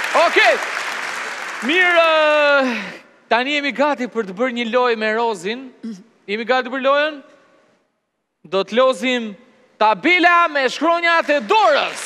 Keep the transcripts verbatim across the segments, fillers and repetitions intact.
Okej. Mirë, tani jemi gati për të bërë një lojë me Rozin. Jemi gati për lojën? Do të lozim tabela me shkronjat e dorës.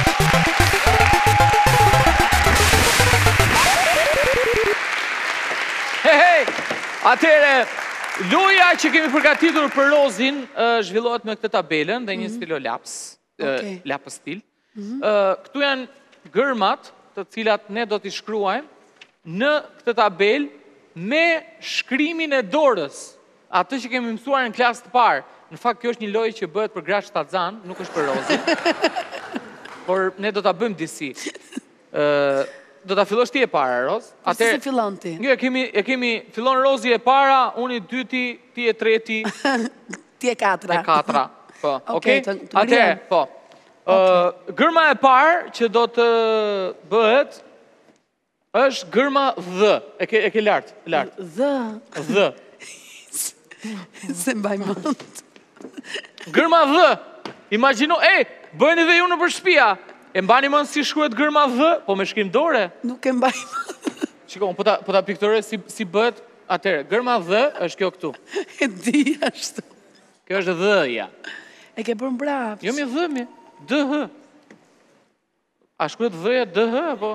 Hej, hej, atere, loja që kemi përgatitur për Rozin zhvillohet me këtë tabelën dhe një stilo laps, lapës stil. Këtu janë gërmat të cilat ne do t'i shkruajmë në këtë tabel me shkrimin e dorës. Atë që kemi mësuar në klasë të parë. Në fakt, kjo është një lojë që bëhet për gra shtatzan, nuk është për Rozin. Por ne do t'a bëjmë disi. Do t'a fillosh ti e para, Roz. Si se fillon ti? Një, e kemi, fillon Rozi e para, unë i dyti, ti e treti. Ti e katra. E katra, po. Okej, të Atere, po. Gërma e parë që do të bëhet është gërma dhë. E ke lartë, lartë. Dhë. Dhë. Se mbaj mund. Gërma dhë. Imagjino, e, bëjnë edhe ju në për shtëpia. E mbani mund si shkruhet gërma dhë, po me shkrim dore. Nuk e mbaj mund. Shiko, po ta piktore si bëhet. Atere, gërma dhë është kjo këtu. E di ashtu. Kjo është dhëja. E ke bërë mbrapsht. Jo mi dhëmi. Dë-hë. A shkruhet dhëja dë-hë, po?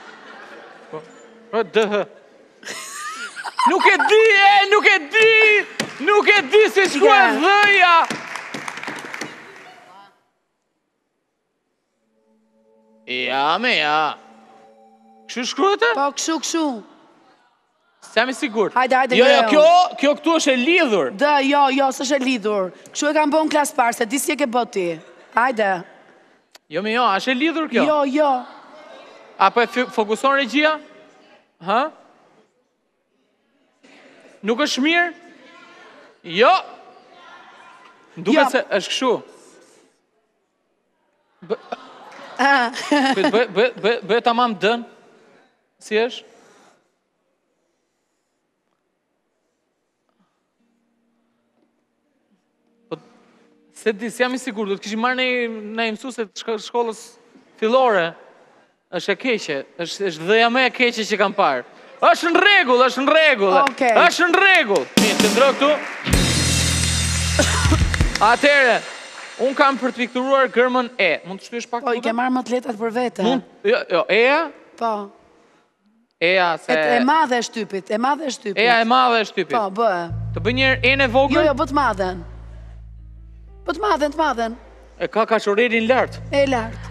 Dë-hë. Nuk e di, e, nuk e di! Nuk e di si shkruhet dhëja! Ja, me ja. Kështu shkruhet e? Po, kështu, kështu. S'jam i sigurt. Hajde, hajde, jo, jo, kjo, kjo këtu është e lidhur. Dë, jo, jo, s'është e lidhur. Kështu e kam bën në klasë parë, se di si e ke bëti. Hajde. Jo, me jo, është e lidhur kjo? Jo, jo. Apo e fokuson regjia? Ha? Nuk është mirë? Jo. Duket se është kështu. Bëhe tamam dën. Si është? Se di, si jam i sigur, do të kishim marrë në mësuese të shkollës fillore. Është e keqe, është dhëja më e keqe që kam parë. Është në rregull, është në rregull. Është në rregull. Mirë, të ndro këtu. Atëre, un kam për të pikturuar gërmën E. Mund të shpyesh pak? Po, i ke marrë më të letat për vete. Mund, jo, jo, E-ja? Po. E-ja se E madhe e shtypit, e madhe e shtypit. E-ja e madhe e shtypit. Po, bëhe. Të bëj një E-n e vogël? Jo, jo, bë të madhen. Bë të madhen, të madhen. E ka kaçorerin lart. E lart.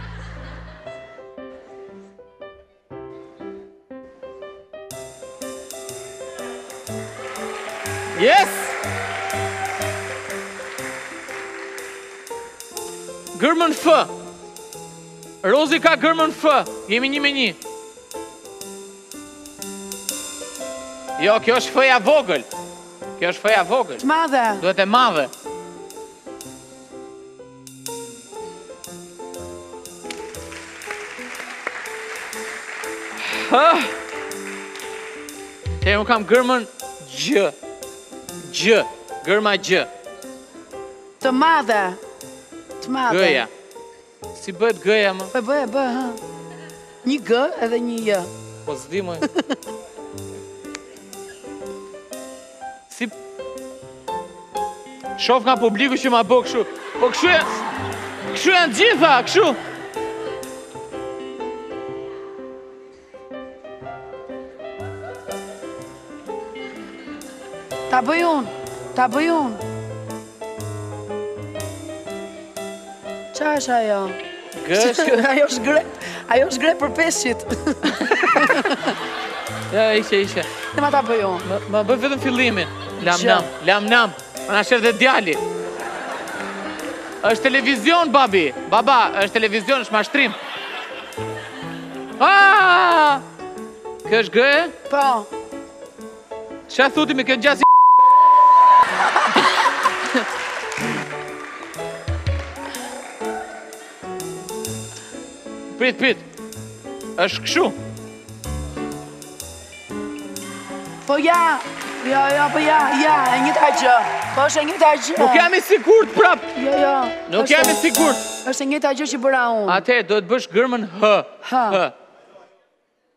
Yes! Gërmën F. Rozi ka gërmën F. Jemi një me një. Jo, kjo është F-ja vogël. Kjo është F-ja vogël. Të madhe. Duhet e madhe. Te unë kam gërmën Gjë. Gjë. Gërma Gjë. Të madhe. Të madhe. Gëja. Si bëhet gëja, më? Po bëhe, bëhe, ha. Një G edhe një J. Po s'di, moj. Si... Shof nga publiku që ma bë këshu. Po këshu e... Këshu janë gjitha, këshu. Ta bëj unë, ta bëj unë. Qa është ajo? Gështë? Ajo është gre, ajo është gre për peshqit. Ja, ishe, ishe. Në ma ta bëj unë. Ma bëj vetëm fillimin. Lam nam, lam nam. Ma na shërë dhe djali. është televizion, babi. Baba, është televizion, është mashtrim. Aaaa! Kjo është gëje? Po. Qa thuti me kjo gjasi? Prit, prit. është këshu. Po ja, ja, ja, po ja, ja, e një ta gjë. Po është e një ta gjë. Nuk jam i sigurt prap. Jo, jo. Nuk jam i sigurt. është e një ta gjë që bëra unë. Ate, do të bësh gërmën H. H.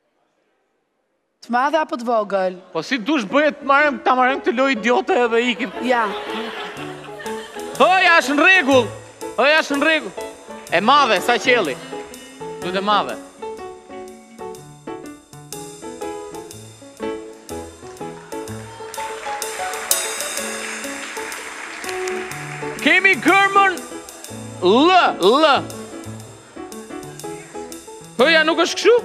Të madhe apo të vogël? Po si dush bëhet ta marrëm këtë lojë idiote edhe ikim. Ja. Hoja është në rregull. Hoja është në rregull. E madhe, sa qelli. Duhet e madhe. Kemi gërmën L, L. Hoja nuk është kështu?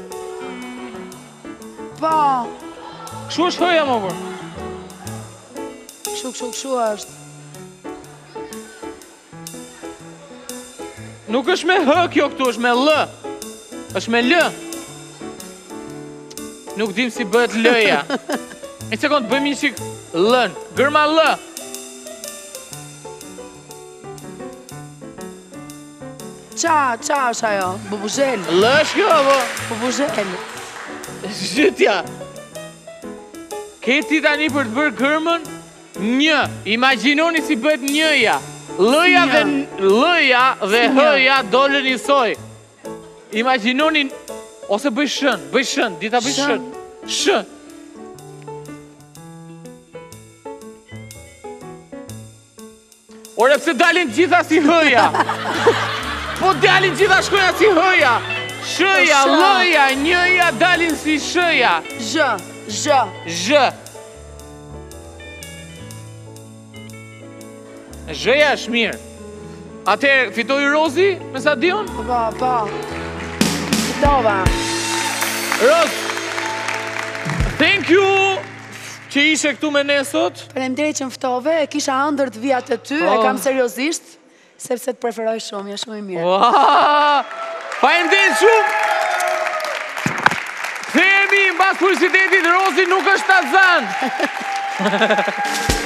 Po. Kështu është hoja, më bërë. Kështu, kështu, kështu është. Nuk është me H kjo këtu, është me L. është me L. Nuk dim si bëhet L-ja. Një sekund, bëjmë një shik L-n. Gërma L. Qa, qa është ajo? Bubuzhel. L është kjo, po? Bubuzhel. Zhytja. Keti tani për të bërë gërmën një. Imaginoni si bëhet njëja. L-ja dhe L-ja dhe H-ja dolën njësoj. Imaginoni, ose bëj shën, bëj shën, dita bëj shën. Shën. Ore pse dalin gjitha si H-ja. Po dalin gjitha shkruja si H-ja. Sh-ja, L-ja, njëja dalin si Sh-ja. Zh, zh. Zh. Zh-ja është mirë. Atëherë, fitoi Rozi me sa diun? Po, po. Fitova. Roz, thank you që ishe këtu me ne sot. Faleminderit që më ftove, e kisha ëndër të vija të ty, e kam seriozisht, sepse të preferoj shumë, ja shumë i mirë. Faleminderit shumë. Themi mbas publicitetit, Rozi nuk është Tazan.